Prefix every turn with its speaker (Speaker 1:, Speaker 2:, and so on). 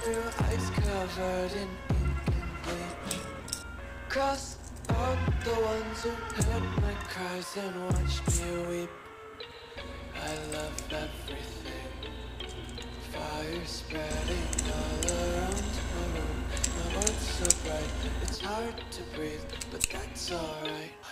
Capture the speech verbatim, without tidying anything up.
Speaker 1: through ice covered in ink and bleach. Cross out the ones who heard my cries and watched me weep. I love everything. Fire spreading all around my room. My world's so bright, it's hard to breathe, but that's alright.